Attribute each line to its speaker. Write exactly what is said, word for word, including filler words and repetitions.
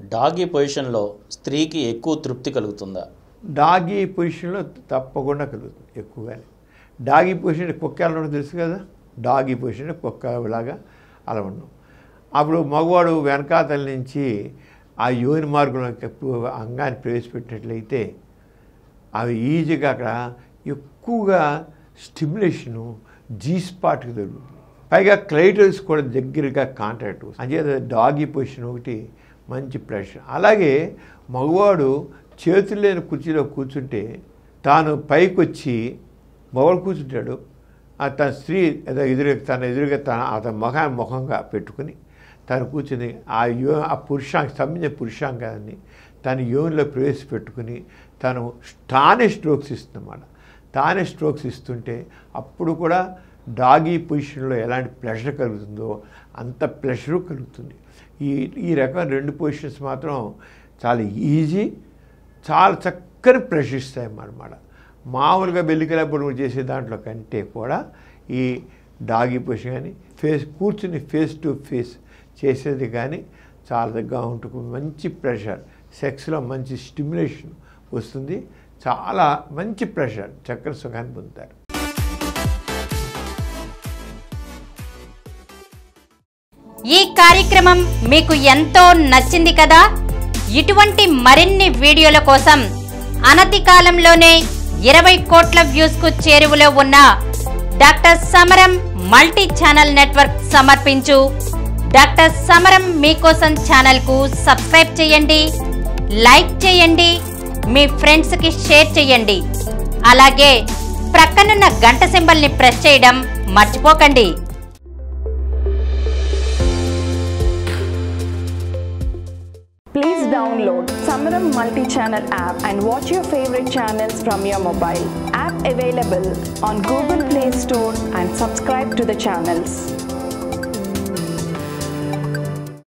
Speaker 1: Doggy పొజిషన్లో స్త్రీకి ఎక్కువ తృప్తి కలుగుతుందా?
Speaker 2: డాగీ పొజిషన్లో తప్పకుండా కలుగుతుంది ఎక్కువగానే. డాగీ పొజిషన్ కుక్క ఎలా ఉండదు తెలుసు కదా, డాగీ పొజిషన్ కుక్కలాగా అలా ఉన్నాం. అప్పుడు మగవాడు వెనకాతల నుంచి ఆ యోని మార్గంలో అంగాన్ని ప్రవేశపెట్టినట్లయితే అవి ఈజీగా అక్కడ ఎక్కువగా స్టిమ్యులేషను జీ స్పాట్కి జరుగుతుంది. పైగా క్లైటోరిస్ కూడా దగ్గరగా కాంటాక్ట్ వస్తుంది. అంచేత డాగీ పొజిషన్ ఒకటి మంచి ప్రెషర్. అలాగే మగవాడు చేతులు లేని కుర్చీలో కూర్చుంటే తాను పైకి వచ్చి మగవాడు కూర్చుంటాడు, తన స్త్రీ ఏదో ఎదురుగా తన ఎదురుగా తన అతని ముఖాన్ని ముఖంగా పెట్టుకుని తను కూర్చుని ఆ యో ఆ పురుషాంగ సంబంధించిన పురుషాంగాన్ని తన యోనిలో ప్రవేశపెట్టుకుని తను తానే స్ట్రోక్స్ ఇస్తుందన్నమాట. తానే స్ట్రోక్స్ ఇస్తుంటే అప్పుడు కూడా డాగీ పొజిషన్లో ఎలాంటి ప్రెషర్ కలుగుతుందో అంత ప్రెషరు కలుగుతుంది. ఈ ఈ రకం రెండు పొజిషన్స్ మాత్రం చాలా ఈజీ, చాలా చక్కని ప్రెషర్ ఇస్తాయి అన్నమాట. మామూలుగా బెల్లికలప్పుడు చేసే దాంట్లో కంటే కూడా ఈ డాగీ పొజిషన్ కానీ ఫేస్ కూర్చుని ఫేస్ టు ఫేస్ చేసేది కానీ చాలా దగ్గర ఉంటుంది. మంచి ప్రెషర్, సెక్స్లో మంచి స్టిమ్యులేషన్ వస్తుంది, చాలా మంచి ప్రెషర్, చక్కని సుఖాన్ని పొందుతారు.
Speaker 3: ఈ కార్యక్రమం మీకు ఎంతో నచ్చింది కదా. ఇటువంటి మరిన్ని వీడియోల కోసం అనతి కాలంలోనే ఇరవై కోట్ల వ్యూస్ కు చేరువలో ఉన్న doctor Samaram multi channel network సమర్పించు డాక్టర్ సమరం మీకోసం ఛానల్ కు సబ్స్క్రైబ్ చేయండి, లైక్ చేయండి, మీ ఫ్రెండ్స్ కి షేర్ చేయండి. అలాగే ప్రక్కనున్న గంట సింబల్ ని ప్రెస్ చేయడం మర్చిపోకండి.
Speaker 4: Please download Samaram multi-channel app and watch your favorite channels from your mobile. App available on Google Play Store and subscribe to the channels.